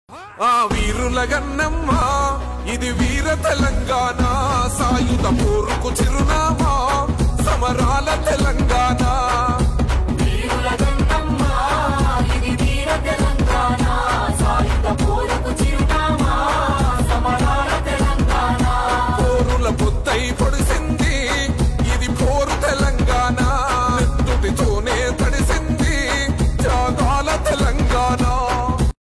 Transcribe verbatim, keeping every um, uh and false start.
ఆ వీరుల గన్నమ్మ ఇది వీర తెలంగాణ సాయుధ పోరుకు చిరునామా